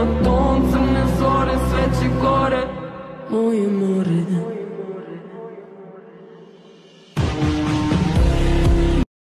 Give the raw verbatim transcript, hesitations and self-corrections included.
na ton, crne zore, sve će gore. Moje more